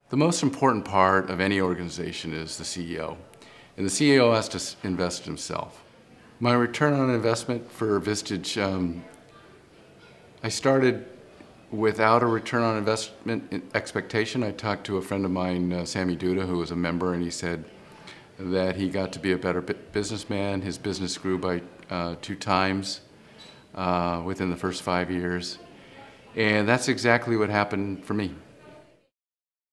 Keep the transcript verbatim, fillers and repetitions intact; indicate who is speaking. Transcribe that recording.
Speaker 1: The most important part of any organization is the C E O, and the C E O has to invest in himself. My return on investment for Vistage, um, I started without a return on investment expectation. I talked to a friend of mine, uh, Sammy Duda, who was a member, and he said that he got to be a better businessman. His business grew by uh, two times uh, within the first five years. And that's exactly what happened for me.